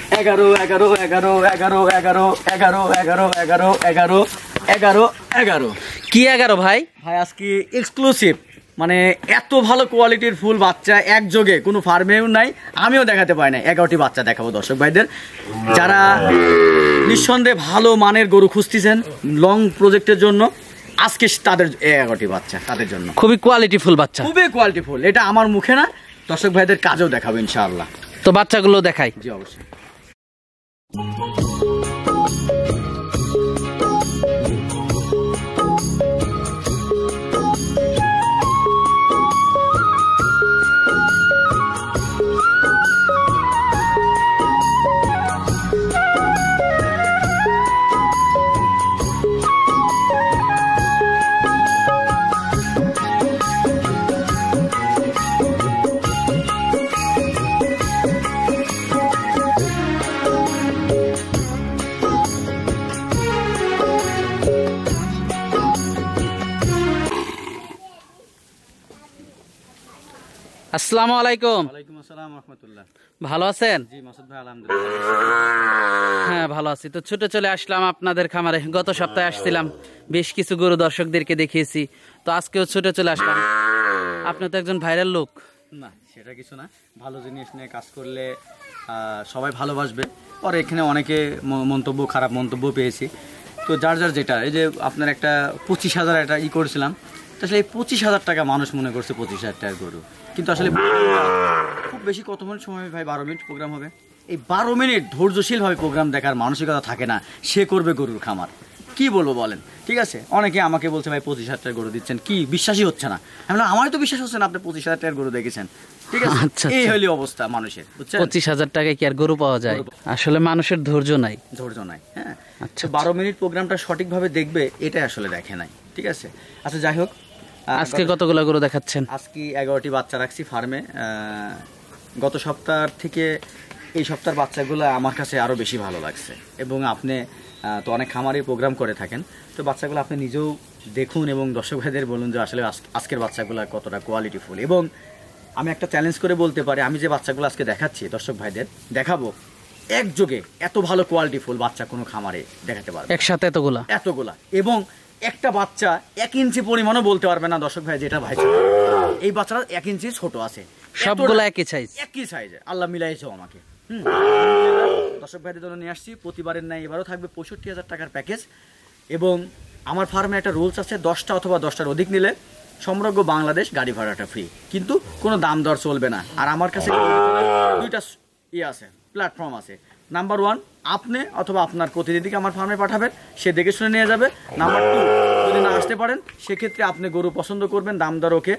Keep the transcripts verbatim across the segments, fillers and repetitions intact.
এগারো এগারো এগারো এগারো এগারো এগারো এগারো এগারো এগারো এগারো এগারো কি এগারো ভাই? ভাই আজকে এক্সক্লুসিভ, মানে এত ভালো কোয়ালিটির ফুল বাচ্চা একযোগে কোনো ফার্মেও নাই, আমিও দেখাতে পাই না। এগারোটি বাচ্চা দেখাবো দর্শক ভাইদের, যারা নিঃসন্দেহে ভালো মানের গরু খুঁজতেছেন লং প্রজেক্টের জন্য। আজকে তাদের এগারোটি বাচ্চা তাদের জন্য খুবই কোয়ালিটি ফুল বাচ্চা, খুবই কোয়ালিটি ফুল। এটা আমার মুখে না, দর্শক ভাইদের কাজেও দেখাবো ইনশাআল্লাহ। তো বাচ্চাগুলো দেখাই। জি অবশ্যই। আসসালামু আলাইকুম। ওয়ালাইকুম আসসালাম ওয়া রাহমাতুল্লাহ। ভালো আছেন? জি মাসুদ ভাই আলহামদুলিল্লাহ। হ্যাঁ ভালো আছি। তো ছুটে চলে আসলাম আপনাদের খামারে। গত সপ্তাহে আসছিলাম, বেশ কিছু গরু দর্শকদেরকে দেখিয়েছি। তো আজকেও ছুটে চলে আসলাম। আপনি তো একজন ভাইরাল লোক। না সেটা কিছু না, ভালো জিনিস নিয়ে কাজ করলে সবাই ভালোবাসবে। পরে এখানে অনেকে মন্তব্য, খারাপ মন্তব্য পেয়েছি। তো যার যার যেটা, এই যে আপনার একটা পঁচিশ হাজার একটা ই করেছিলাম, তো আসলে এই পঁচিশ হাজার টাকা মানুষ মনে করছে পঁচিশ হাজার টাকার গরু, কিন্তু আসলে খুব বেশি কত মিনিট সময় ভাই? বারো মিনিট প্রোগ্রাম হবে। এই বারো মিনিট ধৈর্যশীলভাবে প্রোগ্রাম দেখার মানসিকতা থাকে না, সে করবে গরুর খামার। কি বলবো বলেন? ঠিক আছে, অনেকে আমাকে বলছে ভাই পঁচিশ হাজার টাকার গরু দিচ্ছেন, কি বিশ্বাসই হচ্ছে না। আমি আমারই তো বিশ্বাস হচ্ছে না আপনি পঁচিশ হাজার টাকার গরু দেখেছেন। ঠিক আছে, এই হলি অবস্থা মানুষের, বুঝছেন? পঁচিশ হাজার টাকায় কি আর গরু পাওয়া যায়? আসলে মানুষের ধৈর্য নাই, ধৈর্য নাই। হ্যাঁ, আচ্ছা বারো মিনিট প্রোগ্রামটা সঠিকভাবে দেখবে, এটাই আসলে দেখে নাই। ঠিক আছে, আচ্ছা যাই হোক, আজকে কতগুলো গরু দেখাচ্ছেন? আজকে এগারোটি বাচ্চা রাখছি ফার্মে। গত সপ্তাহ থেকে এই সপ্তাহের বাচ্চাগুলো আমার কাছে আরও বেশি ভালো লাগছে। এবং আপনি তো অনেক খামারে প্রোগ্রাম করে থাকেন, তো বাচ্চাগুলো আপনি নিজেও দেখুন এবং দর্শক ভাইদের বলুন যে আসলে আজকের বাচ্চাগুলো কতটা কোয়ালিটিফুল। এবং আমি একটা চ্যালেঞ্জ করে বলতে পারি, আমি যে বাচ্চাগুলো আজকে দেখাচ্ছি দর্শক ভাইদের দেখাবো, একযোগে এত ভালো কোয়ালিটিফুল বাচ্চা কোনো খামারে দেখাতে পারবে একসাথে এতগুলা এতগুলা এবং একটা বাচ্চা এক ইঞ্চি পরিমাণও বলতে পারবে না দর্শক ভাই, যেটা ভাই এই বাচ্চাটা এক ইঞ্চি ছোট আছে, সবগুলো একই সাইজ, একই সাইজে আল্লাহ মিলাইছেও আমাকে। হুম, দর্শক ভাইদের জন্য নিয়ে আসছি প্রতিবারের ন্যায় এবারও থাকবে পঁয়ষট্টি হাজার টাকার প্যাকেজ। এবং আমার ফার্মে একটা রুলস আছে, দশটা অথবা দশটার অধিক নিলে সমগ্র বাংলাদেশ গাড়ি ভাড়াটা ফ্রি, কিন্তু কোনো দাম দর চলবে না। আর আমার কাছে দুইটা ইয়ে আছে, প্ল্যাটফর্ম আছে। নাম্বার ওয়ান, আপনি অথবা আপনার প্রতিনিধিকে আমার ফার্মে পাঠাবেন, সে দেখে শুনে নিয়ে যাবে। নাম্বার টু, যদি না আসতে পারেন সেক্ষেত্রে আপনি গরু পছন্দ করবেন, দাম দর ওকে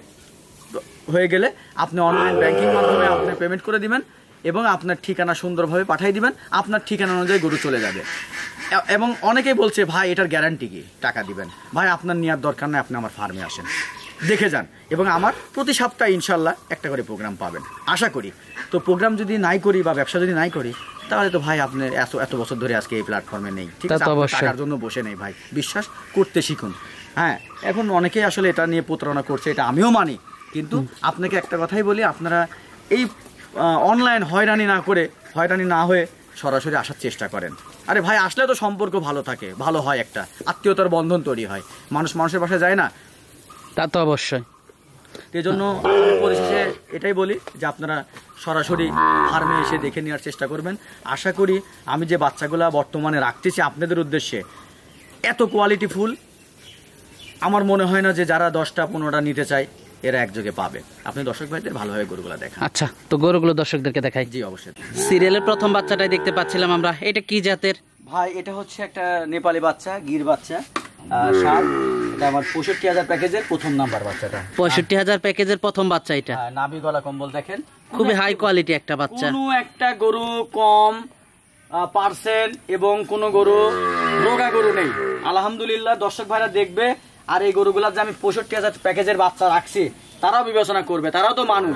হয়ে গেলে আপনি অনলাইন ব্যাংকিং মাধ্যমে আপনি পেমেন্ট করে দিবেন এবং আপনার ঠিকানা সুন্দরভাবে পাঠিয়ে দিবেন, আপনার ঠিকানা অনুযায়ী গরু চলে যাবে। এবং অনেকেই বলছে ভাই এটার গ্যারান্টি কি, টাকা দিবেন? ভাই আপনার নেওয়ার দরকার নেই, আপনি আমার ফার্মে আসেন, দেখে যান। এবং আমার প্রতি সপ্তাহে ইনশাল্লাহ একটা করে প্রোগ্রাম পাবেন আশা করি। তো প্রোগ্রাম যদি নাই করি বা ব্যবসা যদি নাই করি, তাহলে তো ভাই আপনি এত এত বছর ধরে আজকে এই প্ল্যাটফর্মে নেই। ঠিক আছে, টাকার জন্য বসে নেই ভাই, বিশ্বাস করতে শিখুন। হ্যাঁ, এখন অনেকেই আসলে এটা নিয়ে প্রতারণা করছে, এটা আমিও মানি, কিন্তু আপনাকে একটা কথাই বলি, আপনারা এই অনলাইন হয়রানি না করে, হয়রানি না হয়ে সরাসরি আসার চেষ্টা করেন। আরে ভাই আসলে তো সম্পর্ক ভালো থাকে, ভালো হয়, একটা আত্মীয়তার বন্ধন তৈরি হয়। মানুষ মানুষের বাসায় যায় না, তা তো অবশ্যই। এই জন্য পরিশেষে এটাই বলি যে আপনারা সরাসরি ফার্মে এসে দেখে নেওয়ার চেষ্টা করবেন। আশা করি আমি যে বাচ্চাগুলা বর্তমানে রাখতেছি আপনাদের উদ্দেশ্যে এত কোয়ালিটিফুল, আমার মনে হয় না যে যারা দশটা পনেরোটা নিতে চায় এরা একযোগে পাবে। আপনি দর্শক ভাইদের ভালোভাবে গরুগুলো দেখান। আচ্ছা, তো গরুগুলো দর্শকদেরকে দেখাই। জি অবশ্যই। সিরিয়ালের প্রথম বাচ্চাটাই দেখতে পাচ্ছিলাম আমরা, এটা কি জাতের ভাই? এটা হচ্ছে একটা নেপালি বাচ্চা, গির বাচ্চা, সার। এটা আমার পঁয়ষট্টি হাজার প্যাকেজের প্রথম নাম্বার বাচ্চাটা। পঁয়ষট্টি হাজার প্যাকেজের প্রথম বাচ্চা এটা। নাভি গলা কম্বল দেখেন, খুবই হাই কোয়ালিটি একটা বাচ্চা। কোনো একটা গরু কম পার্সেন্ট এবং কোনো গরু রোগা গরু নেই আলহামদুলিল্লাহ। দর্শক ভাইরা দেখবে, আর এই গরুগুলা যে আমি পঁয়ষট্টি হাজার প্যাকেজের বাচ্চা রাখছি তারাও বিবেচনা করবে, তারাও তো মানুষ।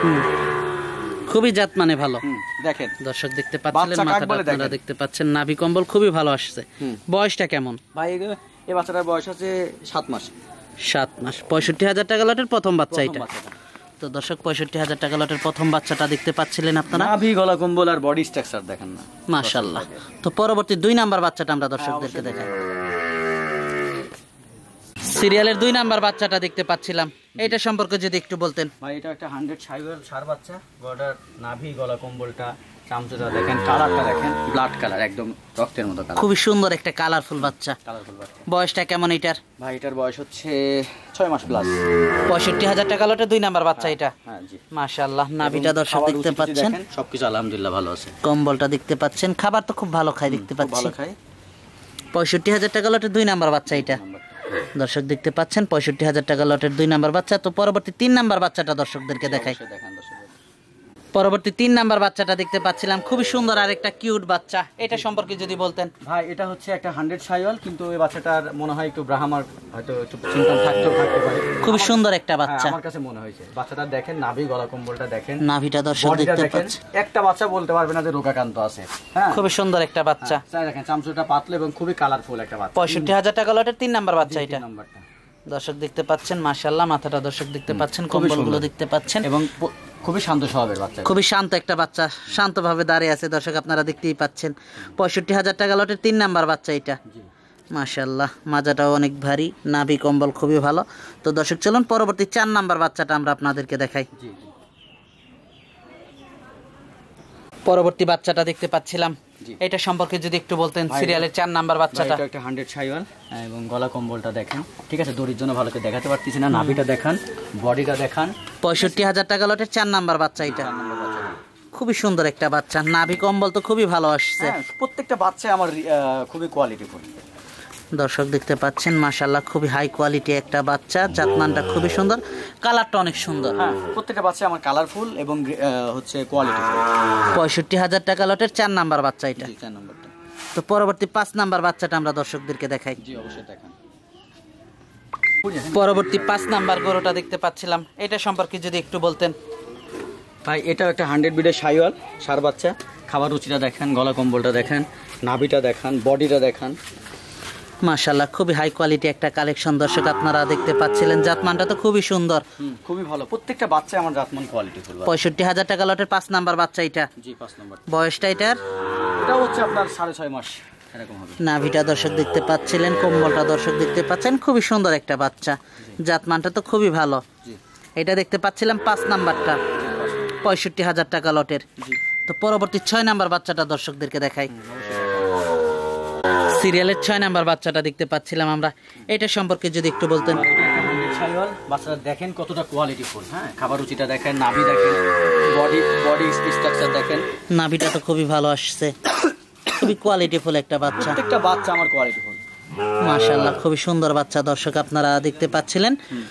খুবই জাত মানে ভালো। দেখেন দর্শক দেখতে পাচ্ছেন, মাথাটা আপনারা দেখতে পাচ্ছেন, নাভি কম্বল খুবই ভালো আসছে। বয়সটা কেমন ভাই? এই বাচ্চাটার বয়স আছে সাত মাস। সাত মাস। পঁয়ষট্টি হাজার টাকা লটের প্রথম বাচ্চা এটা। তো দর্শক পঁয়ষট্টি হাজার টাকা লটের প্রথম বাচ্চাটা দেখতে পাচ্ছিলেন আপনারা। নাভি গলা কম্বল আর বডি স্ট্রাকচার দেখেন না, মাশাআল্লাহ। তো পরবর্তী দুই নাম্বার বাচ্চাটা আমরা দর্শকদেরকে দেখাই। সিরিয়ালের দুই নাম্বার বাচ্চাটা দেখতে পাচ্ছিলাম, এটা সম্পর্কে যদি একটু বলতেন। ভাই এটা একটা হান্ড্রেড সাইওয়াল সার বাচ্চা। গলার নাভি গলা কম্বলটা চামচটা দেখেন, কালারটা দেখেন, ব্লাড কালার, একদম রক্তের মতো কালার। খুবই সুন্দর একটা কালারফুল বাচ্চা। কালারফুল বাচ্চা। বয়সটা কেমন এটার? ভাই এটার বয়স হচ্ছে ছয় মাস প্লাস। পঁয়ষট্টি হাজার টাকা লটে দুই নাম্বার বাচ্চা এটা। হ্যাঁ জি। মাশাআল্লাহ। নাভিটা দর্শক দেখতে পাচ্ছেন, সবকিছু আলহামদুলিল্লাহ ভালো আছে। কম্বলটা দেখতে পাচ্ছেন, খাবার তো খুব ভালো খায় দেখতে পাচ্ছি। ভালো খায়। পঁয়ষট্টি হাজার টাকা লটের দুই নাম্বার বাচ্চা এটা দর্শক দেখতে পাচ্ছেন। পঁয়ষট্টি হাজার টাকা লটের দুই নাম্বার বাচ্চা। তো পরবর্তী তিন নাম্বার বাচ্চাটা দর্শকদেরকে দেখাই। পরবর্তী তিন নাম্বার বাচ্চাটা দেখতে পাচ্ছিলাম, খুবই সুন্দর আর একটা কিউট বাচ্চা, এটা সম্পর্কে যদি বলতেন। ভাই এটা হচ্ছে একটা হান্ড্রেড সাইওয়াল, কিন্তু এই বাচ্চাটার মনে হয় একটু ব্রাহ্মার হয়তো একটু সিমটম থাকতেও থাকতে পারে। খুবই সুন্দর একটা বাচ্চা আমার কাছে মনে হয়েছে। বাচ্চাটা দেখেন, নাভি গলা কম্বলটা দেখেন, নাভিটা দর্শক দেখতে পাচ্ছেন। একটা বাচ্চা বলতে পারবে না যে রোগাক্রান্ত আছে। হ্যাঁ, খুবই সুন্দর একটা বাচ্চা। তাই দেখেন চামচটা পাতলা এবং খুবই কালারফুল একটা বাচ্চা। পঁয়ষট্টি হাজার টাকা লটের তিন নাম্বার বাচ্চা এটা নাম্বারটা দর্শক দেখতে পাচ্ছেন। মাশাআল্লাহ, মাথাটা দর্শক দেখতে পাচ্ছেন, কম্বলগুলো দেখতে পাচ্ছেন এবং খুবই শান্ত স্বভাবের বাচ্চা। খুবই শান্ত একটা বাচ্চা, শান্তভাবে দাঁড়িয়ে আছে দর্শক, আপনারা দেখতেই পাচ্ছেন। পঁয়ষট্টি হাজার টাকা লটের তিন নাম্বার বাচ্চা এটা। মাশাআল্লাহ, মাজাটাও অনেক ভারী, নাভি কম্বল খুবই ভালো। তো দর্শক চলুন পরবর্তী চার নাম্বার বাচ্চাটা আমরা আপনাদেরকে দেখাই। পরবর্তী বাচ্চাটা দেখতে পাচ্ছিলাম, এটা সম্পর্কে যদি একটু বলতেন। সিরিয়ালের চার নাম্বার বাচ্চাটা একটা হান্ড্রেড সাইওয়াল এবং গলা কম্বলটা দেখেন, ঠিক আছে, দড়ির জন্য ভালো করে দেখাতে পারতেছি না। নাভিটা দেখান, বডিটা দেখান। পঁয়ষট্টি হাজার টাকা লটের চার নাম্বার বাচ্চা এটা। খুবই সুন্দর একটা বাচ্চা, নাভি কম্বল তো খুবই ভালো আসছে। প্রত্যেকটা বাচ্চা আমার খুবই কোয়ালিটিফুল দর্শক দেখতে পাচ্ছেন। মাশাআল্লাহ, খুবই হাই কোয়ালিটি একটা বাচ্চা, জাতমানটা খুবই সুন্দর, কালারটা অনেক সুন্দর। হ্যাঁ, প্রত্যেকটা বাচ্চা আমার কালারফুল এবং হচ্ছে কোয়ালিটিফুল। পঁয়ষট্টি হাজার টাকা লটের চার নাম্বার বাচ্চা এটা। চার নাম্বারটা। তো পরবর্তী পাঁচ নাম্বার বাচ্চাটা আমরা দর্শকদেরকে দেখাই। জি অবশ্যই দেখান। পরবর্তী পাঁচ নাম্বার গরুটা দেখতে পাচ্ছিলাম, এটা সম্পর্কে যদি একটু বলতেন। ভাই এটাও একটা হান্ড্রেড বিডের সাইওয়াল সার বাচ্চা। খাবার রুচিটা দেখেন, গলা কম্বলটা দেখেন, নাভিটা দেখান, বডিটা দেখান। মাশাআল্লাহ, খুবই হাই কোয়ালিটি একটা কালেকশন দর্শক আপনারা দেখতে পাচ্ছিলেন। জাতমানটা তো খুবই সুন্দর, খুবই ভালো। প্রত্যেকটা বাচ্চা আমার জাতমান কোয়ালিটিফুল। পঁয়ষট্টি হাজার টাকা লটের পাঁচ নাম্বার বাচ্চা এটা। জি, পাঁচ নাম্বার। বয়সটা এটার? এটা হচ্ছে আপনার সাড়ে ছয় মাস এরকম হবে। নাভিটা দর্শক দেখতে পাচ্ছিলেন, কম্বলটা দর্শক দেখতে পাচ্ছেন, খুবই সুন্দর একটা বাচ্চা, জাতমানটা তো খুবই ভালো। এটা দেখতে পাচ্ছিলাম পাঁচ নাম্বারটা, পঁয়ষট্টি হাজার টাকা লটের। তো পরবর্তী ছয় নাম্বার বাচ্চাটা দর্শকদেরকে দেখাই। সিরিয়ালের ছয় নাম্বার বাচ্চাটা দেখতে পাচ্ছিলাম আমরা, এটা সম্পর্কে যদি একটু বলতেন। বাচ্চাটা দেখেন কতটা কোয়ালিটিফুল। হ্যাঁ, খাবার রুচিটা দেখেন, নাভি দেখেন, বডি বডি স্ট্রাকচার দেখেন। নাভিটা তো খুবই ভালো আসছে, খুবই কোয়ালিটিফুল একটা বাচ্চা। প্রত্যেকটা বাচ্চা আমার কোয়ালিটিফুল। মাশাআল্লাহ, খুবই সুন্দর বাচ্চা দর্শক আপনারা দেখতে পাচ্ছিলেন।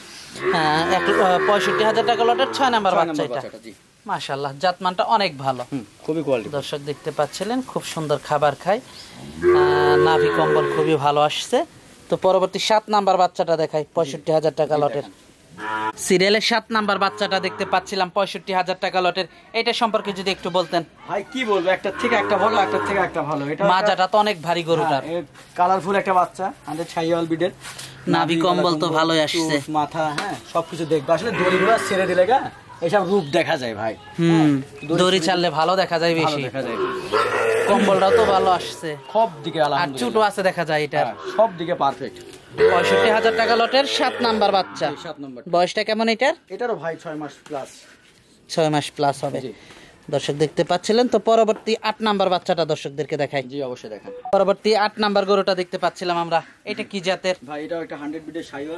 পঁয়ষট্টি হাজার টাকা লটের ছয় নাম্বার বাচ্চা এটা। মাশাআল্লাহ, জাতমানটা অনেক ভালো, খুবই কোয়ালিটি। দর্শক দেখতে পাচ্ছিলেন, খুব সুন্দর খাবার খায়, নাভি কম্বল খুবই ভালো আসছে। তো পরবর্তী সাত নাম্বার বাচ্চাটা দেখাই, পঁয়ষট্টি হাজার টাকা লটের। সিরিয়ালের সাত নাম্বার বাচ্চাটা দেখতে পাচ্ছিলাম, পঁয়ষট্টি হাজার টাকা লটের, এটা সম্পর্কে যদি একটু বলতেন। ভাই কি বলবো, একটা থেকে একটা ভালো, একটা থেকে একটা ভালো। এটা মাজাটা তো অনেক ভারী গরুটার, কালারফুল একটা বাচ্চা, হান্ড্রেড সাইওয়াল বিডের। নাভি কম্বল তো ভালোই আসছে, মাথা, হ্যাঁ সবকিছু দেখবে। আসলে দড়িগুলো ছেড়ে দিলে গা এসব রূপ দেখা যায় ভাই। হুম, দড়ি ছাড়লে ভালো দেখা যায় বেশি, দেখা যায়। কম্বলটাও তো ভালো আসছে, সব দিকে আর চুটো আছে দেখা যায় এটার, সব দিকে পারফেক্ট। পঁয়ষট্টি হাজার টাকা লটের সাত নাম্বার বাচ্চা। সাত নাম্বার। বয়সটা কেমন এটার? এটারও ভাই ছয় মাস প্লাস। ছয় মাস প্লাস হবে দর্শক দেখতে পাচ্ছিলেন। তো পরবর্তী আট নাম্বার বাচ্চাটা দর্শকদেরকে দেখাই। জি অবশ্যই দেখান। পরবর্তী আট নাম্বার গরুটা দেখতে পাচ্ছিলাম আমরা, এটা কি জাতের? ভাই এটাও একটা হান্ড্রেড বিডের সাইওয়াল।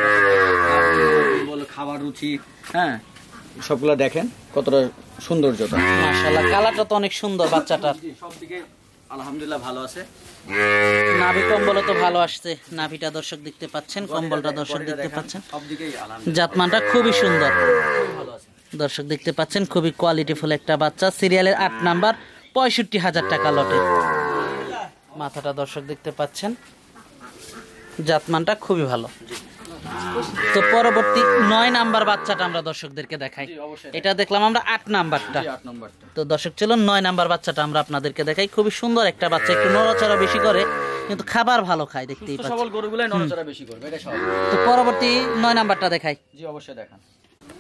বলো খাবার রুচি, হ্যাঁ সবগুলা দেখেন কতটা সৌন্দর্যতা। মাশাআল্লাহ, কালারটা তো অনেক সুন্দর বাচ্চাটার, সব দিকে আলহামদুলিল্লাহ ভালো আছে। নাভি কম্বল তো ভালো আসছে, নাভিটা দর্শক দেখতে পাচ্ছেন, কম্বলটা দর্শক দেখতে পাচ্ছেন, সব দিকেই আলহামদুলিল্লাহ জাতমানটা খুবই সুন্দর ভালো আছে দর্শক দেখতে পাচ্ছেন, খুবই কোয়ালিটিফুল একটা বাচ্চা। সিরিয়ালের আট নাম্বার, পঁয়ষট্টি হাজার টাকা লটে। মাথাটা দর্শক দেখতে পাচ্ছেন, জাতমানটা খুবই ভালো। তো পরবর্তী নয় নাম্বার বাচ্চাটা আমরা দর্শকদেরকে দেখাই। এটা দেখলাম আমরা আট নাম্বারটা। তো দর্শক চলুন নয় নাম্বার বাচ্চাটা আমরা আপনাদেরকে দেখাই। খুবই সুন্দর একটা বাচ্চা, একটু নড়াচড়া বেশি করে কিন্তু খাবার ভালো খায়, দেখতেই পাচ্ছেন। সবল গরুগুলাই নড়াচড়া বেশি করবে, এটা স্বাভাবিক। তো পরবর্তী নয় নাম্বারটা দেখাই। জি অবশ্যই দেখান।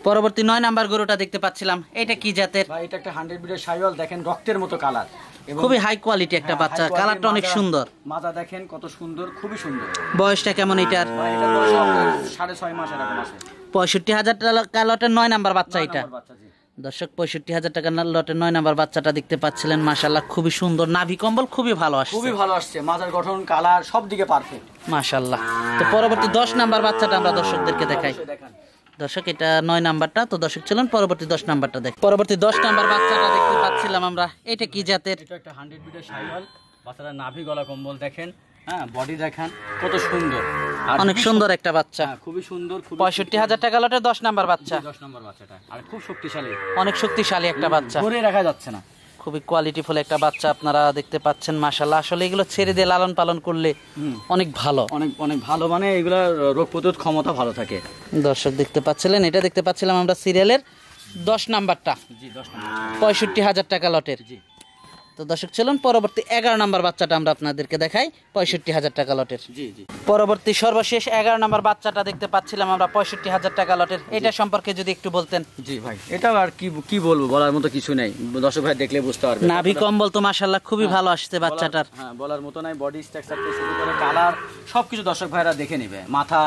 পরবর্তী নয় নাম্বার গরুটা দেখতে পাচ্ছিলাম, এটা কি জাতের? ভাই এটা একটা হান্ড্রেড বিটের শাহিওয়াল, দেখেন রক্তের মতো কালার, খুবই হাই কোয়ালিটি একটা বাচ্চা, কালারটা অনেক সুন্দর, মাজা দেখেন কত সুন্দর, খুবই সুন্দর। বয়সটা কেমন এটার? ভাই এটা বয়স আপনার সাড়ে ছয় মাস এরকম আছে। পঁয়ষট্টি হাজার টাকা লটের নয় নাম্বার বাচ্চা নয় এটা। নম্বর বাচ্চা, জি। দর্শক পঁয়ষট্টি হাজার টাকা লটের নয় নাম্বার বাচ্চাটা দেখতে পাচ্ছিলেন, মাশাআল্লাহ খুবই সুন্দর, নাভি কম্বল খুবই ভালো আসছে, খুবই ভালো আসছে, মাজার গঠন, কালার সব দিকে পারফেক্ট, মাশাআল্লাহ। তো পরবর্তী দশ নাম্বার বাচ্চাটা আমরা দর্শকদেরকে দেখাই। দেখেন দর্শক এটা নয় নাম্বারটা, তো দর্শক চলুন পরবর্তী দশ নাম্বারটা দেখ। পরবর্তী দশ নাম্বার বাচ্চাটা দেখতে পাচ্ছিলাম আমরা, এটা কি জাতের? এটা একটা হান্ড্রেড বিটের শাহিওয়াল, বাচ্চাটা নাভি গলা কম্বল দেখেন, হ্যাঁ বডি দেখেন কত সুন্দর, আর অনেক সুন্দর একটা বাচ্চা, হ্যাঁ, খুবই সুন্দর, খুবই পঁয়ষট্টি হাজার টাকা লটের দশ নাম্বার বাচ্চা, দশ নম্বর বাচ্চাটা, আর খুব শক্তিশালী, অনেক শক্তিশালী একটা বাচ্চা, ধরে রাখা যাচ্ছে না, খুবই কোয়ালিটিফুল একটা বাচ্চা আপনারা দেখতে পাচ্ছেন, মাশাআল্লাহ। আসলে এগুলো ছেড়ে দিয়ে লালন পালন করলে অনেক ভালো, অনেক অনেক ভালো, মানে এগুলা রোগ প্রতিরোধ ক্ষমতা ভালো থাকে। দর্শক দেখতে পাচ্ছিলেন, এটা দেখতে পাচ্ছিলাম আমরা সিরিয়ালের দশ নাম্বারটা, জি দশ নম্বর, পঁয়ষট্টি হাজার টাকা লটের। জি। তো দর্শক চলুন পরবর্তী এগারো নাম্বার বাচ্চাটা আমরা আপনাদেরকে দেখাই, পঁয়ষট্টি হাজার টাকা লটের। জি জি। পরবর্তী সর্বশেষ এগারো নাম্বার বাচ্চাটা দেখতে পাচ্ছিলাম আমরা, পঁয়ষট্টি হাজার টাকা লটের, এটা সম্পর্কে যদি একটু বলতেন। জি ভাই, এটা আর কি কি বলবো, বলার মতো কিছু নেই, দর্শক ভাই দেখলে বুঝতে পারবে। নাভি কম্বল তো মাশাআল্লাহ খুবই ভালো আসছে বাচ্চাটার, হ্যাঁ বলার মতো নাই, বডি স্ট্রাকচার থেকে শুরু করে কালার সবকিছু দর্শক ভাইরা দেখে নেবে, মাথা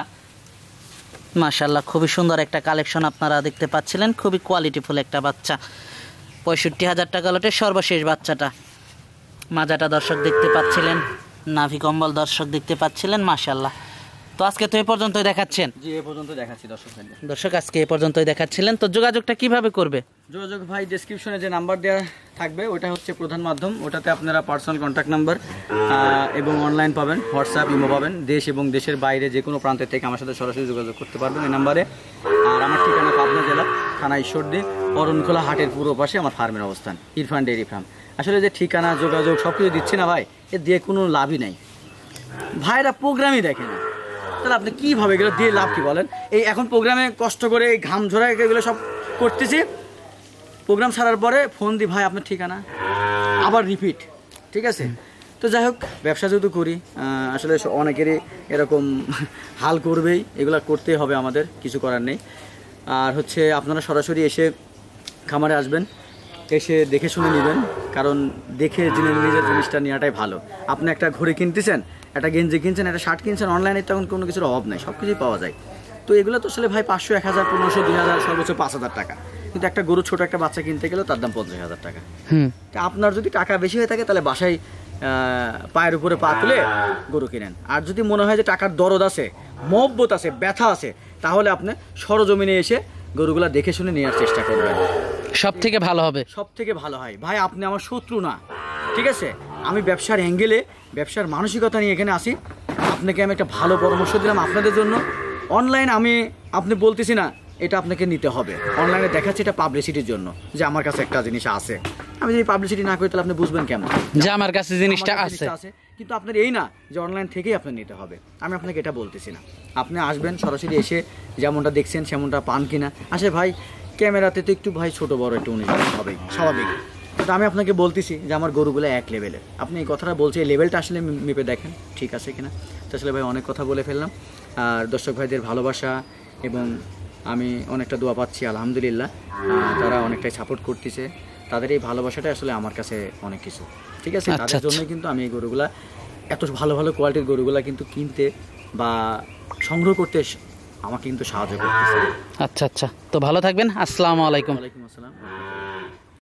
মাশাআল্লাহ খুবই সুন্দর একটা কালেকশন আপনারা দেখতে পাচ্ছিলেন, খুবই কোয়ালিটিফুল একটা বাচ্চা, পঁয়ষট্টি হাজার টাকা লটের সর্বশেষ বাচ্চাটা। মাজাটা দর্শক দেখতে পাচ্ছিলেন, নাভি কম্বল দর্শক দেখতে পাচ্ছিলেন, মাশাআল্লাহ। তো আজকে তো এই পর্যন্তই দেখাচ্ছেন? জি এ পর্যন্ত দেখাচ্ছি দর্শক ভাইদের। দর্শক আজকে এই পর্যন্তই দেখাচ্ছিলেন, তো যোগাযোগটা কিভাবে করবে? যোগাযোগ ভাই ডেসক্রিপশনে যে নাম্বার দেওয়া থাকবে ওটা হচ্ছে প্রধান মাধ্যম, ওটাতে আপনারা পার্সোনাল কন্ট্যাক্ট নাম্বার এবং অনলাইন পাবেন, হোয়াটসঅ্যাপ ইমো পাবেন, দেশ এবং দেশের বাইরে যে কোনো প্রান্তের থেকে আমার সাথে সরাসরি যোগাযোগ করতে পারবেন এই নাম্বারে। আর আমার ঠিকানা পাবনা জেলা, থানা ঈশ্বরদী, অরণখোলা হাটের পূর্ব পাশে আমার ফার্মের অবস্থান, ইরফান ডেইরি ফার্ম। আসলে যে ঠিকানা যোগাযোগ সব কিছু দিচ্ছি না ভাই, এ দিয়ে কোনো লাভই নেই, ভাইরা প্রোগ্রামই দেখে না, তাহলে আপনি কীভাবে এগুলো দিয়ে লাভ কী বলেন? এই এখন প্রোগ্রামে কষ্ট করে ঘাম ঝরা এগুলো সব করতেছি, প্রোগ্রাম ছাড়ার পরে ফোন দিই ভাই আপনার ঠিকানা, আবার রিপিট, ঠিক আছে? তো যাই হোক, ব্যবসা যেহেতু করি, আসলে অনেকেরই এরকম হাল করবেই, এগুলো করতেই হবে আমাদের, কিছু করার নেই। আর হচ্ছে আপনারা সরাসরি এসে খামারে আসবেন, এসে দেখে শুনে নেবেন, কারণ দেখে জেনে নিজের জিনিসটা নেওয়াটাই ভালো। আপনি একটা ঘড়ি কিনতেছেন, একটা গেঞ্জি কিনছেন, একটা শার্ট কিনছেন, অনলাইনে তখন কোনো কিছুর অভাব নেই, সব কিছুই পাওয়া যায়। তো এগুলো তো আসলে ভাই পাঁচশো, এক হাজার, পনেরোশো, দুই হাজার, সর্বোচ্চ পাঁচ হাজার টাকা, কিন্তু একটা গরু ছোটো একটা বাচ্চা কিনতে গেলেও তার দাম পঞ্চাশ হাজার টাকা। হুম, তা আপনার যদি টাকা বেশি হয়ে থাকে তাহলে বাসায় পায়ের উপরে পা তুলে গরু কিনেন, আর যদি মনে হয় যে টাকার দরদ আছে, মহব্বত আছে, ব্যথা আছে, তাহলে আপনি সরজমিনে এসে গরুগুলা দেখে শুনে নেওয়ার চেষ্টা করবেন, সব থেকে ভালো হবে, সব থেকে ভালো হয়। ভাই আপনি আমার শত্রু না, ঠিক আছে? আমি ব্যবসার অ্যাঙ্গেলে, ব্যবসার মানসিকতা নিয়ে এখানে আসি, আপনাকে আমি একটা ভালো পরামর্শ দিলাম আপনাদের জন্য। অনলাইন আমি আপনি বলতেছি না এটা আপনাকে নিতে হবে, অনলাইনে দেখাচ্ছি এটা পাবলিসিটির জন্য, যে আমার কাছে একটা জিনিস আছে, আমি যদি পাবলিসিটি না করি তাহলে আপনি বুঝবেন কেমন যে আমার কাছে জিনিসটা আছে। কিন্তু আপনার এই না যে অনলাইন থেকেই আপনার নিতে হবে, আমি আপনাকে এটা বলতেছি না। আপনি আসবেন সরাসরি, এসে যেমনটা দেখছেন সেমনটা পান কিনা, আসে ভাই ক্যামেরাতে তো একটু ভাই ছোটো বড় একটু উনিশ হবেই স্বাভাবিক, কিন্তু আমি আপনাকে বলতেছি যে আমার গরুগুলো এক লেভেলের। আপনি এই কথাটা বলছে, এই লেভেলটা আসলে মেপে দেখেন ঠিক আছে কিনা। তো আসলে ভাই অনেক কথা বলে ফেললাম, আর দর্শক ভাইদের ভালোবাসা এবং আমি অনেকটা দোয়া পাচ্ছি আলহামদুলিল্লাহ, তারা অনেকটাই সাপোর্ট করতেছে, তাদের এই ভালোবাসাটা আসলে আমার কাছে অনেক কিছু, ঠিক আছে? তাদের জন্যই কিন্তু আমি এই গরুগুলা, এত ভালো ভালো কোয়ালিটির গরুগুলা কিন্তু কিনতে বা সংগ্রহ করতে আমাকে কিন্তু সাহায্য করতেছে। আচ্ছা আচ্ছা, তো ভালো থাকবেন, আসসালামু আলাইকুম। ওয়ালাইকুম আসসালাম।